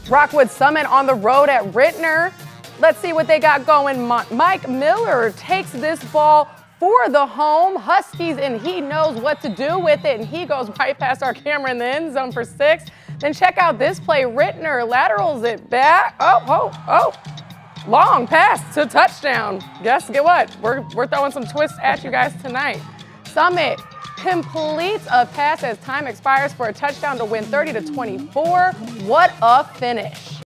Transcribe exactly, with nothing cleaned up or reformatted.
Rockwood Summit on the road at Ritenour. Let's see what they got going. Mike Miller takes this ball for the home Huskies, and he knows what to do with it, and he goes right past our camera in the end zone for six. Then check out this play. Ritenour laterals it back. Oh, oh, oh. Long pass to touchdown. Guess get what? We're, we're throwing some twists at you guys tonight. Summit completes a pass as time expires for a touchdown to win thirty to twenty-four. What a finish.